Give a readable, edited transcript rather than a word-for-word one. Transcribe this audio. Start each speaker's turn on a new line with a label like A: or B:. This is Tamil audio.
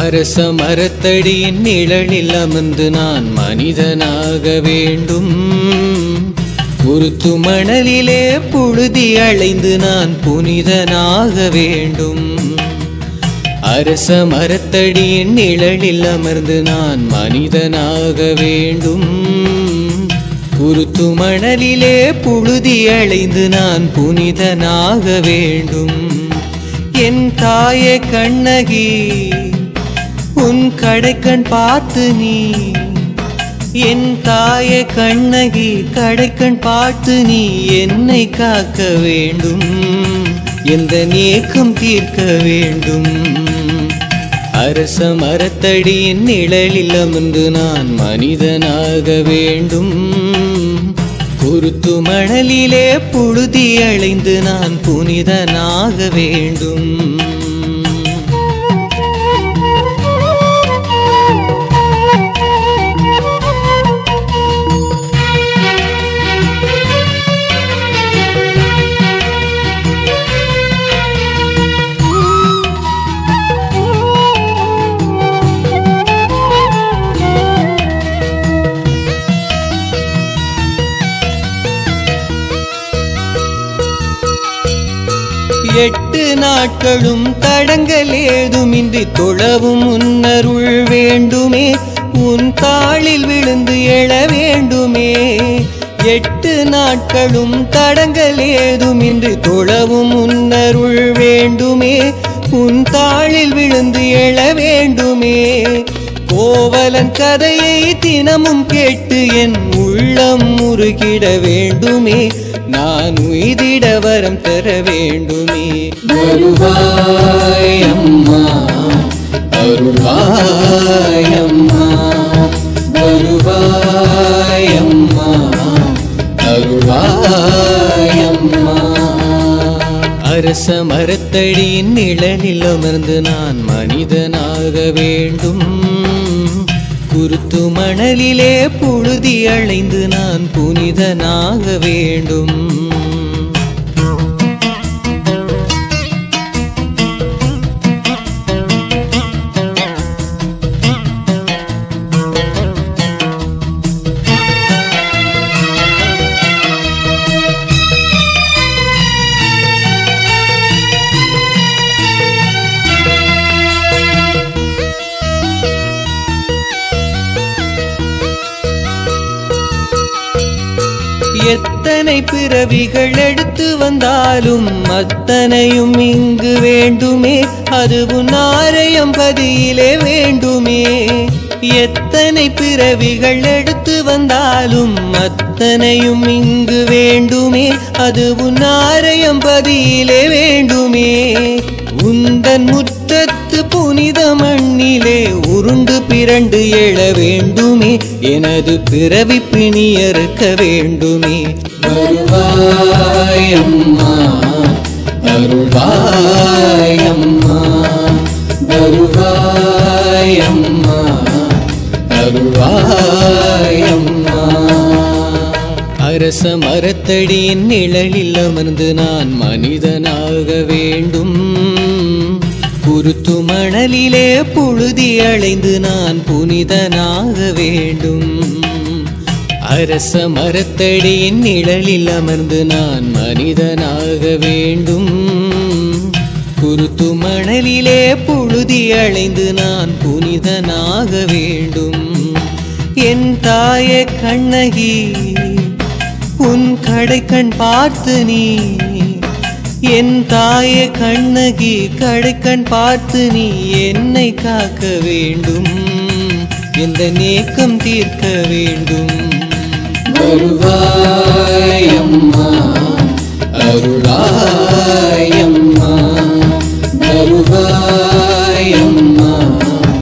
A: அரச மரத்தடியின் நிழலில் அமர்ந்து நான் மனிதனாக வேண்டும். குருத்து மணலிலே புழுதி அலைந்து நான் புனிதனாக வேண்டும். அரச மரத்தடியின் நிழலில் அமர்ந்து நான் மனிதனாக வேண்டும். குருத்து மணலிலே புழுதி அலைந்து நான் புனிதனாக வேண்டும். என் தாயே கண்ணகி உன் கடைக்கண் பார்த்து நீ, என் தாயே கண்ணகி கடைக்கண் பார்த்து நீ என்னை காக்க வேண்டும். எந்த நேக்கம் தீர்க்க வேண்டும். அரச மரத்தடியின் நிழலில் அமர்ந்து நான் மனிதனாக வேண்டும். குருத்து மணலிலே புழுதி அலைந்து நான் புனிதனாக வேண்டும். எட்டு நாட்களும் தடங்கள் ஏதுமின்றி தொழவும் உன்னருள் வேண்டுமே. உன் தாளில் விழுந்து எழ வேண்டுமே. எட்டு நாட்களும் தடங்கள் ஏதுமின்றி தொழவும் உன்னருள் வேண்டுமே. உன் தாளில் விழுந்து எழ வேண்டுமே. கோவலன் கதையை தினமும் கேட்டு என் உள்ளம் முருகிட வேண்டுமே. நான் உய்திட வரம் தர வேண்டுமே. வருவாய் அம்மா, அருள்வாய் அம்மா, வருவாய் அம்மா, அருள்வாய் அம்மா. அரச மரத்தடியின் நிழலில் அமர்ந்து நான் மனிதனாக வேண்டும். குருத்து மணலிலே புழுதி அலைந்து நான் புனிதனாக வேண்டும். எத்தனை பிறவிகள் எடுத்து வந்தாலும் அத்தனையும் இங்கு வேண்டுமே. அது உன் ஆலயம் பதியிலே வேண்டுமே. எத்தனை பிறவிகள் எடுத்து வந்தாலும் அத்தனையும் இங்கு வேண்டுமே. அது உன் ஆலயம் பதியிலே வேண்டுமே. உந்தன் முற்றத்து புனித மண்ணிலே உருண்டு பிறண்டு எழ வேண்டுமே. எனது பிறவி பிணியறுக்க வேண்டுமே. வருவாய் அம்மா, அருள்வாய் அம்மா, வருவாய் அம்மா, அருள்வாய் அம்மா. அரச மரத்தடியின் நிழலில் அமர்ந்து நான் மனிதனாக வேண்டும். குருத்து மணலிலே புழுதி அலைந்து நான் புனிதனாக வேண்டும். அரச மரத்தடியின் நிழலில் அமர்ந்து நான் மனிதனாக வேண்டும். குருத்து மணலிலே புழுதி அலைந்து நான் புனிதனாக வேண்டும். என் தாயே கண்ணகி உன் கடைக்கண் பார்த்து நீ, என் தாயே கண்ணகி கடைக்கண் பார்த்து நீ என்னை காக்க வேண்டும். எந்த நேக்கம் தீர்க்க வேண்டும். வருவாய் அம்மா, அருளாய் அம்மா, வருவாய் அம்மா,